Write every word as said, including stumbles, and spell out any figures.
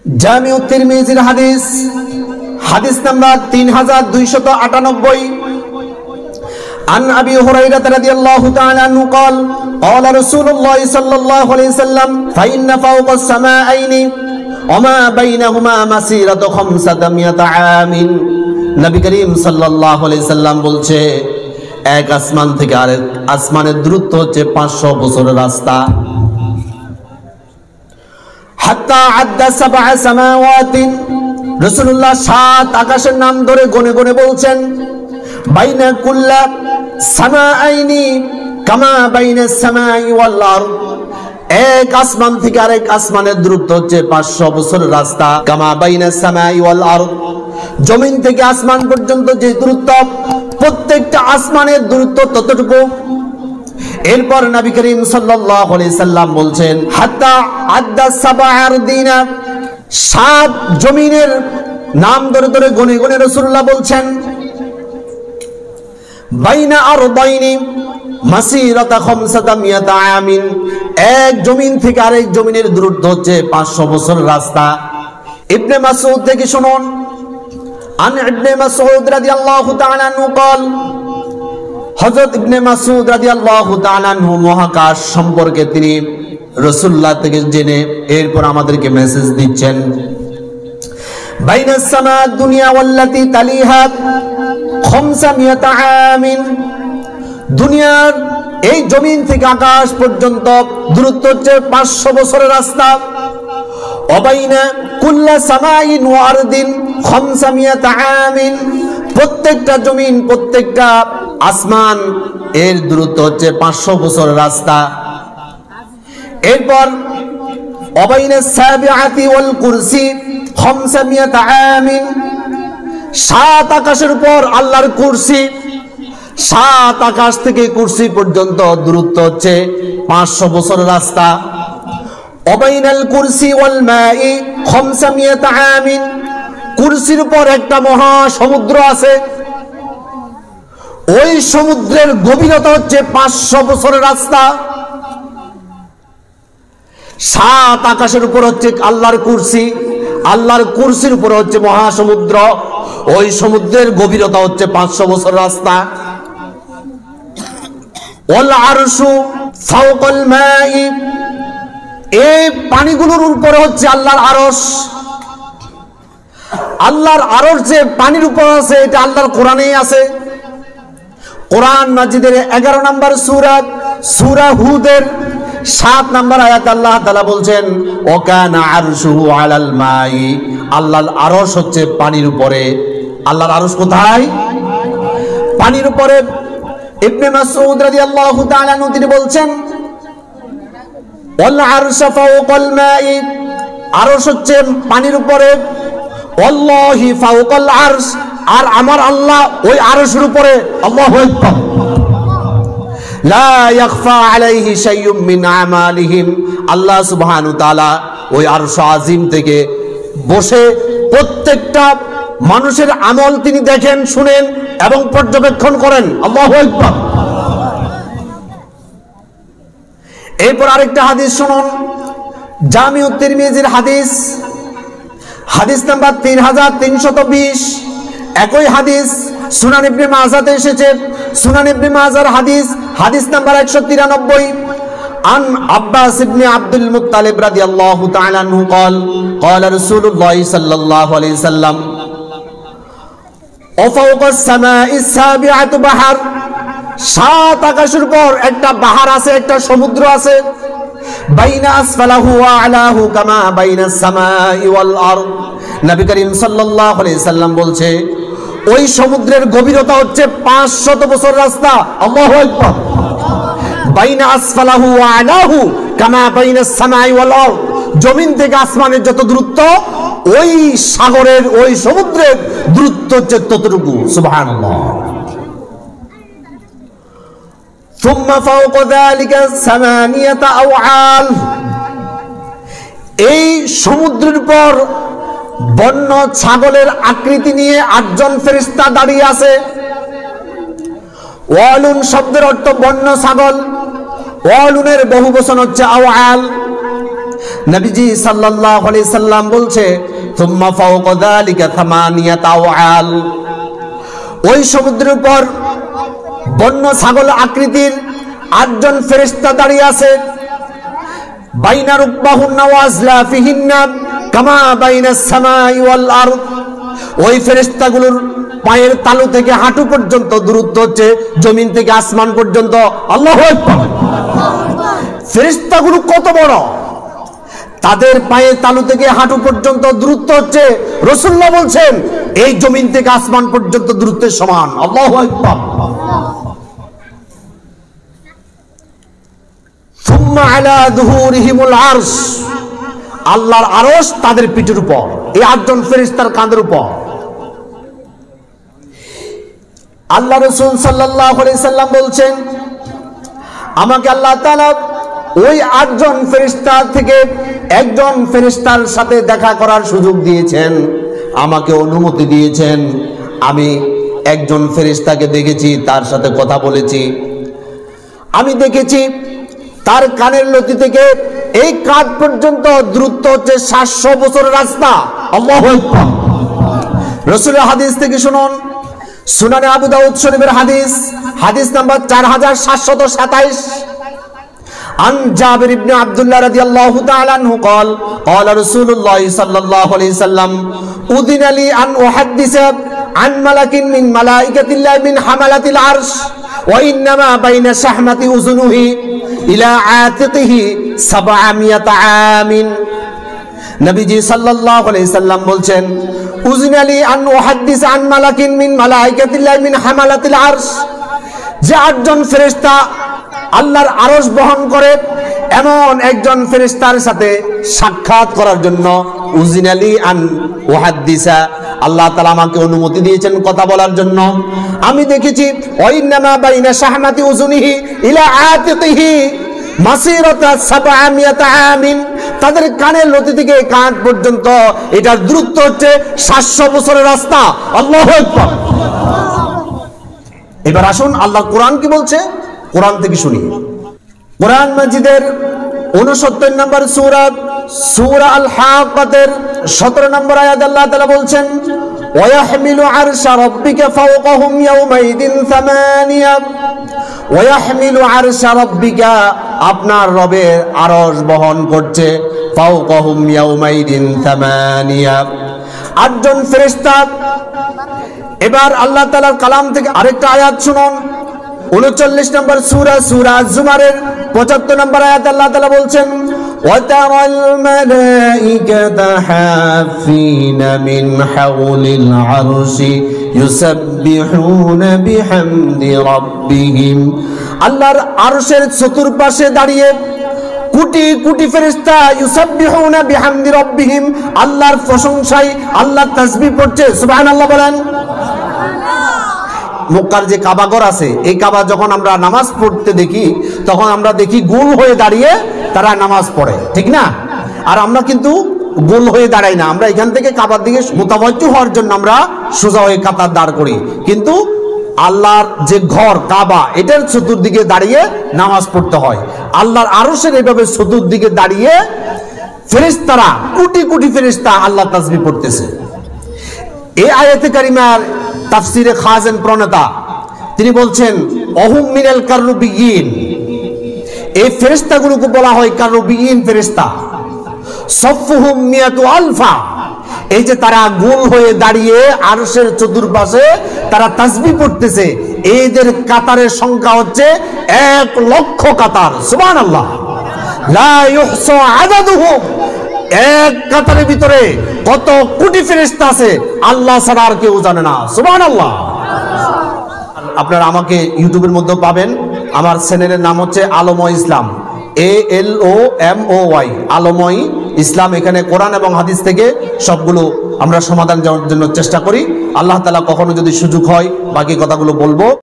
জামিউ তিরমিজির হাদিস হাদিস নাম্বার তিন হাজার দুইশত আটানব্বই। عن أبي هريرة رضي الله تعالى عنه قال قال رسول الله صلى الله عليه وسلم فإن فوق السماءين وما بينهما مسيرة خمسة مئة عام। নবী করিম সাল্লাল্লাহু আলাইহি সাল্লাম বলছে, এক আসমান থেকে আরেক আসমানের দূরত্ব হচ্ছে পাঁচশো বছরের রাস্তা। হাত্তা আদ্দা সাবআ সামাওয়াতিন, রাসূলুল্লাহ সাত আকাশের নাম ধরে গনে গনে বলছেন, বাইনা কুল্লা সামাআইনি কামা বাইনা সামাই ওয়াল আরদ, এক আসমান থেকে আরেক আসমানের দূরত্ব হচ্ছে পাঁচশো বছরের রাস্তা। কামা বাইনা সামাই ওয়াল আরদ, জমিন থেকে আসমান পর্যন্ত যে দূরত্ব, প্রত্যেকটা আসমানের দূরত্ব ততটুকু। এরপর নবী করিম সাল্লাল্লাহু আলাইহি সাল্লাম বলছেন, হাত্তা আদ্দা সাবআ আরদিনা, সাত জমিনের নাম ধরে ধরে গনে গনে রাসূলুল্লাহ বলছেন, বাইনা আরদাইনি মাসিরাতা খামসাতা মিয়াতা আমিন, এক জমিন থেকে আরেক জমিনের দূরত্ব হচ্ছে পাঁচশো বছর রাস্তা। ইবনে মাসউদ থেকে শুনুন, আন ইবনে মাসউদ রাদিয়াল্লাহু তাআলা আনহু قال, হযরত ইবনে মাসউদ রাদিয়াল্লাহু তাআলা আনহু মহাকাশ সম্পর্কে তিনি রাসূলুল্লাহ থেকে জেনে এরপর আমাদেরকে মেসেজ দিচ্ছেন, বাইনাস সামা দুনিয়া ওয়াল্লাতি তালিহা খামসা মিয়াতা আমিন, দুনিয়ার এই জমিন থেকে আকাশ পর্যন্ত দূরত্ব হচ্ছে পাঁচশো বছরের রাস্তা। ওয়াবাইনা কুল্লা সামাইন ওয়া আরদিন খামসা মিয়াতা আমিন, প্রত্যেকটা জমিন প্রত্যেকটা আসমান এর দূরত্ব হচ্ছে পাঁচশো বছরের রাস্তা। এরপর ওয়াবাইনা সাবিআতি ওয়াল কুরসি খামসা মিয়াতা আমিন, সাত আকাশের উপর আল্লাহর কুরসি, সাত আকাশ থেকে কুরসি পর্যন্ত দূরত্ব হচ্ছে পাঁচশো বছরের রাস্তা। ওয়াবাইনাল কুরসি ওয়াল মাই খামসা মিয়াতা আমিন, কুরসির উপর একটা মহা সমুদ্র আছে, ওই সমুদ্রের গভীরতা হচ্ছে পাঁচশো বছরের রাস্তা। সাত আকাশের উপর হচ্ছে আল্লাহর কুরসি, আল্লাহর কুরসির উপর হচ্ছে মহাসমুদ্র, ওই সমুদ্রের গভীরতা হচ্ছে পাঁচশো বছর রাস্তা। ওয়াল আরশু ফাওকাল মাই, এই পানিগুলোর উপরে হচ্ছে আল্লাহর আরশ। আল্লাহর আরশ যে পানির উপর আছে এটা আল্লাহর কোরআনেই আছে। কোরআন মাজিদের এগারো নম্বর সূরা সূরা হুদের সাত নম্বর আয়াত আল্লাহ তাআলা বলছেন, ওয়াকানা আরশুহু আলাল মাই, আল্লাহর আরশ হচ্ছে পানির উপরে। আল্লাহর আরশ কোথায়? পানির উপরে। ইবনে মাসউদ রাদিয়াল্লাহু তাআলা আনহু তিনি বলছেন, ওয়াল আরশু ফাওকাল মাই, আরশ হচ্ছে পানির উপরে। ওয়াল্লাহি ফাওকাল আরশ, আর আমার আল্লাহ ওই আরশের উপরে। আল্লাহু আকবার। লা ইয়াখফা আলাইহি শাইউম মিন আমালিহিম, আল্লাহ সুবহানাহু ওয়া তাআলা ওই আরশ আজিম থেকে বসে প্রত্যেকটা মানুষের আমল তিনি দেখেন, শুনেন এবং পর্যবেক্ষণ করেন। আল্লাহু আকবার। এরপর আরেকটা হাদিস শুনুন, জামিউ তিরমিজির হাদিস হাদিস নাম্বার তিন হাজার তিনশত বিশ। একই হাদিস সুনান ইবনে মাজাতে এসেছে, সুনান ইবনে মাজার হাদিস হাদিস নাম্বার একশো তিরানব্বই। আন আব্বাস ইবনে আব্দুল মুত্তালিব রাদিয়াল্লাহু তাআলা আনহু قال قال رسول الله صلى الله عليه وسلم وفوق السماء السابعة بحر, সাত আকাশের উপর একটা বাহার আছে, একটা সমুদ্র আছে। বাইনা আসফালাহু ওয়া আলাহু কামা বাইনাস সামাই ওয়াল আরদ, নবী করিম সাল্লাল্লাহু আলাইহি সাল্লাম বলছে, ওই সমুদ্রের গভীরতা হচ্ছে পাঁচশত বছর রাস্তা। আল্লাহু আকবার। বাইনা আসফালাহু ওয়া আলাহু কামা বাইনাস সামাই ওয়াল আরদ, জমিন থেকে আসমানের যত দূরত্ব ওই সাগরের ওই সমুদ্রের দূরত্ব হচ্ছে ততটুকু। সুবহানাল্লাহ। ثم فوق ذلك ثمانية أوعال, এই সমুদ্রের উপর বন্য ছাগলের আকৃতি নিয়ে আটজন ফেরেশতা দাঁড়িয়ে আছে। ওয়ালুন শব্দের অর্থ বন্য ছাগল, ওয়ালুনের বহুবচন হচ্ছে আওয়াল। নবীজি সাল্লাল্লাহু আলাইহি সাল্লাম বলছে সুম্মা ফাওকা যালিকা থামানিয়াত আওয়াল, ওই সমুদ্রের উপর বন্য ছাগল আকৃতির আটজন ফেরেশতা দাঁড়িয়ে আছে। বাইনা রুকবাহুন্না ওয়া আজলাফিহিন্না কামা বাইনাস সামাই ওয়াল আরদ, ওই ফেরেশতাগুলোর পায়ের তালু থেকে হাঁটু পর্যন্ত দূরত্ব হচ্ছে জমিন থেকে আসমান পর্যন্ত। আল্লাহু আকবার। ফেরেশতাগুলো কত বড়, তাদের পায়ের তালু থেকে হাঁটু পর্যন্ত দূরত্ব হচ্ছে, রাসূলুল্লাহ বলছেন এই জমিন থেকে আসমান পর্যন্ত দূরত্বের সমান। আল্লাহু আকবার। সুম্মা আলা যুহুরিহিমুল আরশ, আল্লাহর আরশ তাদের পিঠের উপর, এই আটজন ফেরেশতার কাঁধের উপর। আল্লাহ রাসূল সাল্লাল্লাহু আলাইহি সাল্লাম বলছেন আমাকে আল্লাহ তাআলা ওই আটজন ফেরেশতা থেকে একজন ফেরেশতার সাথে দেখা করার সুযোগ দিয়েছেন, আমাকে অনুমতি দিয়েছেন। আমি একজন ফেরেশতাকে দেখেছি, তার সাথে কথা বলেছি। আমি দেখেছি তার কানের লতি থেকে এই কাঁধ পর্যন্ত দূরত্ব হচ্ছে সাতশো বছরের রাস্তা। আল্লাহু আকবার। রাসূলের হাদিস থেকে শুনুন, সুনানে আবু দাউদ শরীফের হাদিস, হাদিস নাম্বার চার হাজার সাতশত সাতাইশ। عن جابر بن عبد الله رضي الله تعالى عنه قال قال رسول الله صلى الله عليه وسلم أذن لي أن أحدث عن ملك من ملائكة الله من حملة العرش وإنما بين شحمة أذنه إلى عاتقه سبعمائة عام। নবীজি সাল্লাল্লাহু আলাইহি সাল্লাম বলছেন উযিন লি আন উহাদ্দিস আন মালাকিন মিন মালাইকাতিল্লাহি মিন হামালাতিল আরশ, যে আটজন ফেরেশতা আল্লাহর আরশ বহন করে এমন একজন ফেরেশতার সাথে সাক্ষাৎ করার জন্য উযিন লি আন উহাদ্দিসা, আল্লাহ তাআলা আমাকে অনুমতি দিয়েছেন কথা বলার জন্য। আমি দেখেছি ওয়াইন্নামা বাইনা শাহমাতি উযুনিহি ইলা আতিকিহি মাসিরাতা সাবআমিয়াত আমিন, তাদের কানের লতি থেকে কাঁধ পর্যন্ত এটার দূরত্ব হচ্ছে সাতশো বছরের রাস্তা। আল্লাহু আকবার। এবার আসুন আল্লাহ কোরআন কি বলছে, কোরআন থেকে শুনি। কোরআন মাজিদের ঊনসত্তর নম্বর সূরা, সূরা আল হাক্কাতের সতেরো নম্বর আয়াত আল্লাহ তাআলা বলছেন ওয়াহমিলু আরশা রাব্বিকা ফাওকাহুম ইয়াওমাইদিন সামানিয়া, ওয়াহমিলু আরশা রাব্বিকা, আপনার রবের আরশ বহন করছে, ফাওকাহুম ইয়াওমাইদিন সামানিয়া, আটজন ফেরেশতা। এবার আল্লাহ তাআলার কালাম থেকে আরেকটা আয়াত শুনুন, উনচল্লিশ নম্বর সূরা, সূরা জুমারের পঁচাত্তর নম্বর আয়াত আল্লাহ তাআলা বলছেন ওয়াতারাল মালাইকাতা হাফিনা মিন হাওলিল আরশি ইউসাব্বিহুনা বিহামদি রাব্বিহিম, আল্লাহর আরশের চতুর্পাশে দাঁড়িয়ে কোটি কোটি ফেরেশতা ইউসাব্বিহুনা বিহামদি রাব্বিহিম, আল্লাহর প্রশংসায় আল্লাহর তাসবিহ পড়ছে। সুবহানাল্লাহ বলেন। মক্কার যে কাবাঘর আছে, এই কাবা যখন আমরা নামাজ পড়তে দেখি তখন আমরা দেখি গোল হয়ে দাঁড়িয়ে তারা নামাজ পড়ে, ঠিক না? আর আমরা কিন্তু গোল হয়ে দাঁড়াই না, আমরা এখান থেকে কাবার দিকে মুতাওয়াজ্জু হওয়ার জন্য আমরা সোজা হয়ে কাতার দাঁড় করি। কিন্তু আল্লাহর যে ঘর কাবা, এটার চতুর্দিকে দাঁড়িয়ে নামাজ পড়তে হয়। আল্লাহর আরশের এইভাবে চতুর্দিকে দাঁড়িয়ে ফেরেশতারা, কোটি কোটি ফেরেশতা আল্লাহ তাসবিহ পড়তেছে। এই আয়াতে কারিমার তাফসিরে খাজেন প্রণেতা তিনি বলছেন অহুম মিনাল কাররুবিয়িন, এই ফেরেশতাগুলোকে বলা হয় কাররুবিয়িন ফেরেশতা। সফুহুম মিয়াতু আলফা, এই যে তারা গোল হয়ে দাঁড়িয়ে আরশের চতুর্পাশে তারা তাসবিহ পড়তেছে, এদের কাতারের সংখ্যা হচ্ছে এক লক্ষ কাতার। সুবহানাল্লাহ। লা ইউহসা আদাদুহুম, এক কাতারের ভিতরে কত কোটি ফেরেশতা আছে আল্লাহ ছাড়া আর কেউ জানে না। সুবহানাল্লাহ। আপনারা আমাকে ইউটিউবের মধ্যে পাবেন, আমার চ্যানেলের নাম হচ্ছে আলময় ইসলাম, এ এল ও এম ও ওয়াই, আলময় ইসলাম। এখানে কোরআন এবং হাদিস থেকে সবগুলো আমরা সমাধান দেওয়ার জন্য চেষ্টা করি। আল্লাহ তাআলা কখনো যদি সুযোগ হয় বাকি কথাগুলো বলবো।